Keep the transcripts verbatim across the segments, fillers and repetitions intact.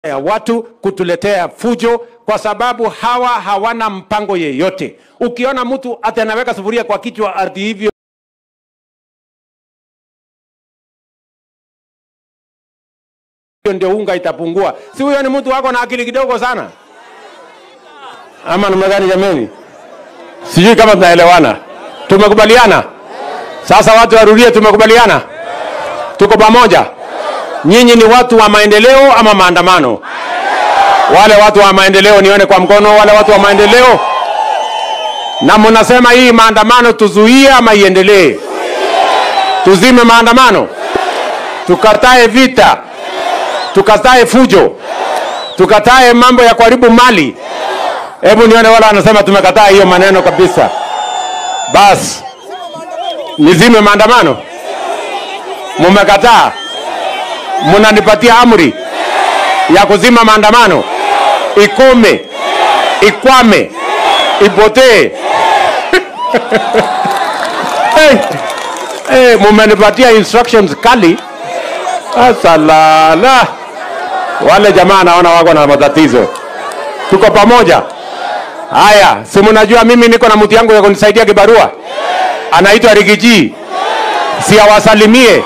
ya watu kutuletea fujo, kwa sababu hawa hawana mpango yeyote. Ukiona mtu ati anaweka sufuria kwa kichwa ardhi hivyo ndio unga itapungua, si huyo ni mtu wako na akili kidogo sana? Ama namna gani jameni? Sijui kama tunaelewana. Tumekubaliana? Sasa watu warudie, tumekubaliana? Tuko pamoja? Nyinyi ni watu wa maendeleo ama maandamano? Wale watu wa maendeleo nione kwa mkono, wale watu wa maendeleo. Na mnasema hii maandamano tuzuie ama iendelee? Tuzime maandamano? Tukatae vita? Tukatae fujo? Tukatae mambo ya kuharibu mali? Hebu nione wala wanasema tumekataa hiyo maneno kabisa. Bas, nizime maandamano? Mumekataa? Munanipatia amri ya kuzima maandamano? Ikome, ikwame, ipotee. Hey, hey, mumenipatia instructions kali. Asalala. Wale jamaa naona wako na matatizo. Tuko pamoja? Haya, si mnajua mimi niko na mtu yangu ya kunisaidia kibarua. Anaitwa Rigiji. Si awasalimie.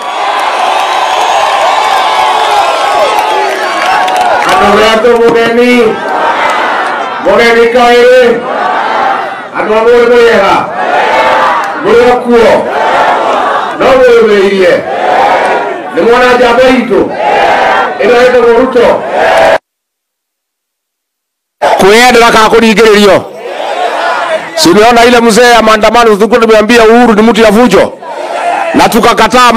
Anawato mugeni. Mugeni kae. Anawato mweha. Mweha kuo. No mwewe. Ni mwana jabaito. Ina ito Ruto. Kuenda kana kuligiririo. Simeona ile mzee ya maandamano tulikuwa tumeambia Uhuru ni mtu ya fujo. Na tukakataa.